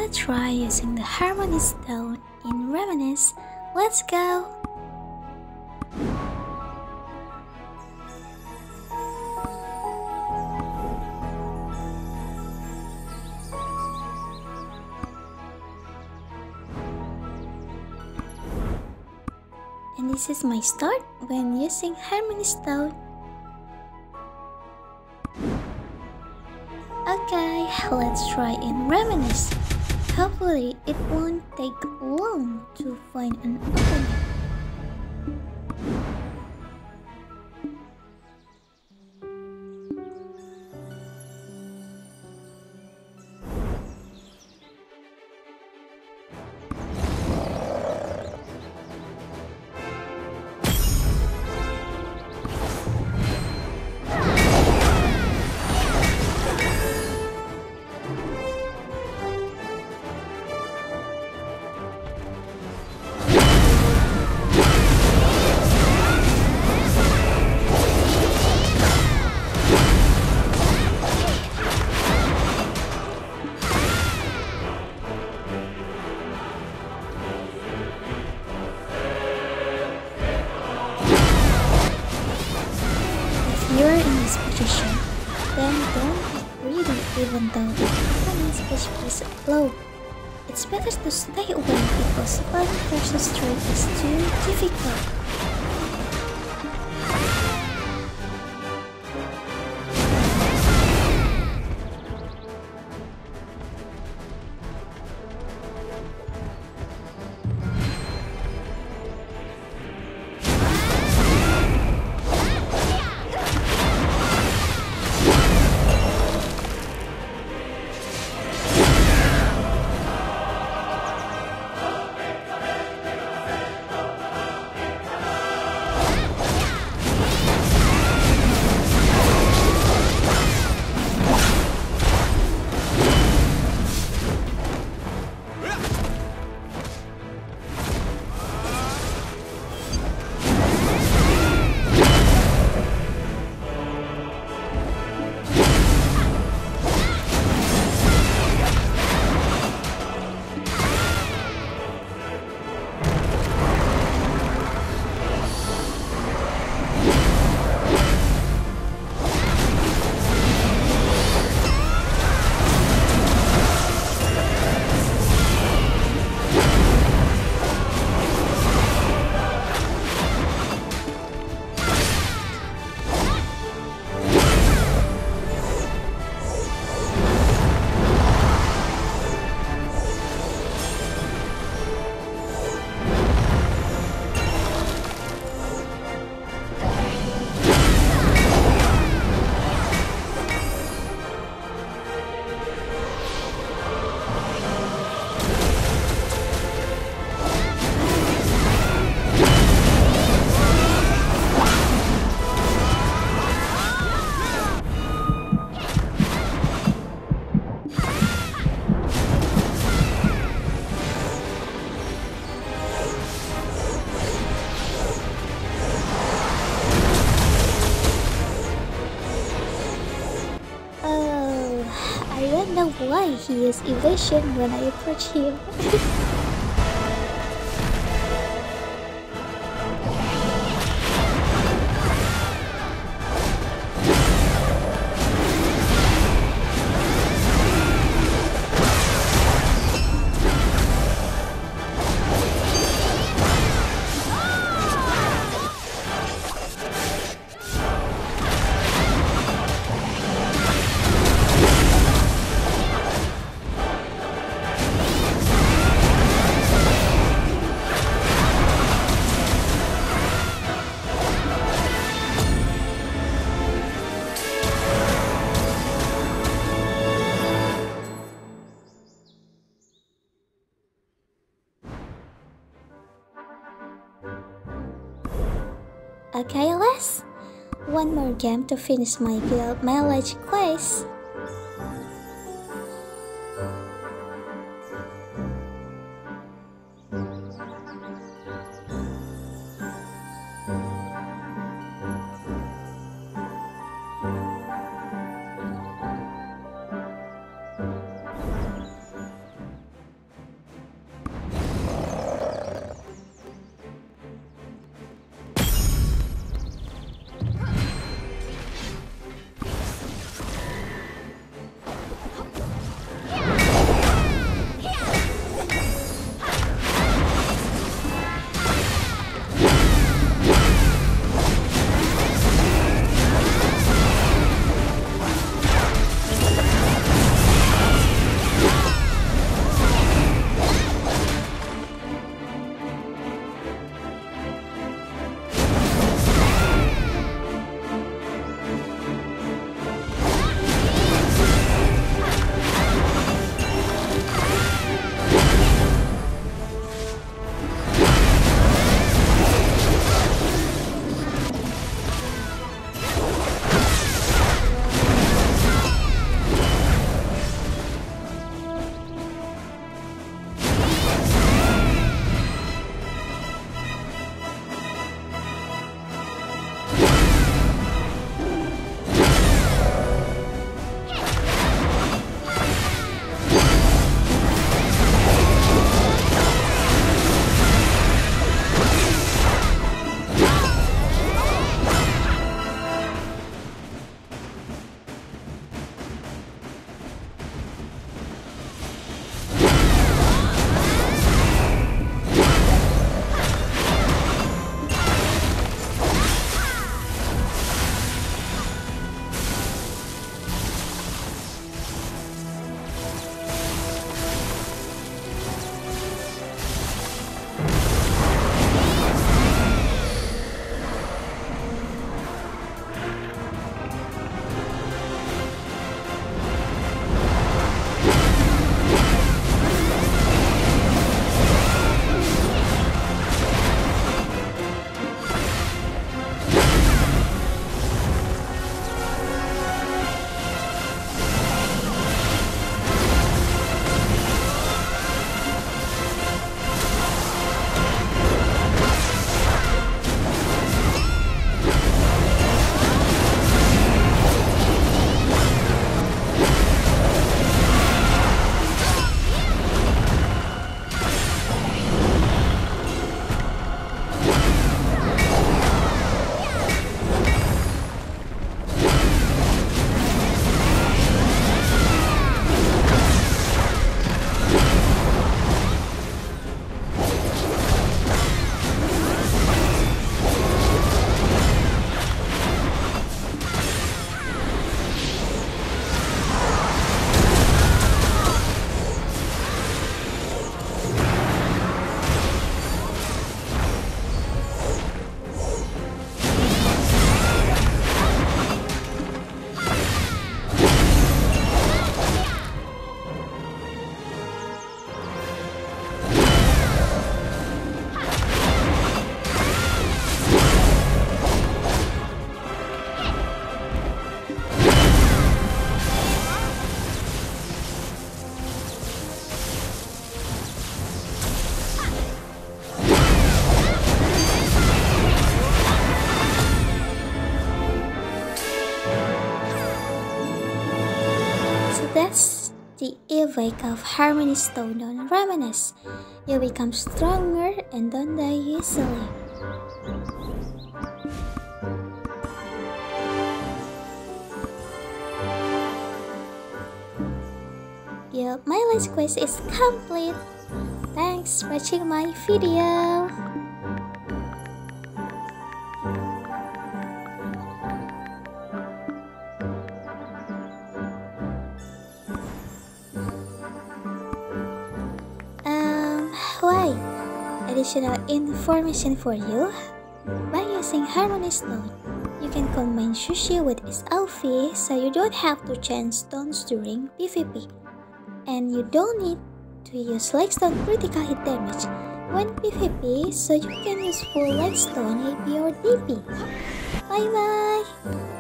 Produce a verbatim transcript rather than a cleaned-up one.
wanna try using the Harmony Stone in Reminisce. Let's go! And this is my start when using Harmony Stone. Okay, let's try in Reminisce. Hopefully it won't take long to find an opening. If you're in this position, then don't get greedy even though the opponent's H P is low. It's better to stay away because one versus three is too difficult. Why he used evasion when I approach him. Okay, Les. One more game to finish my guild mileage quest. wake of Harmony Stone on Ramanas. You become stronger and don't die easily. Yup, my last quest is complete. Thanks for watching my video. Um, why? Additional information for you. By using Harmony Stone, you can combine Sushi with its O V so you don't have to change stones during PvP. And you don't need to use Lightstone critical hit damage when PvP, so you can use full Lightstone A P or D P. Bye bye!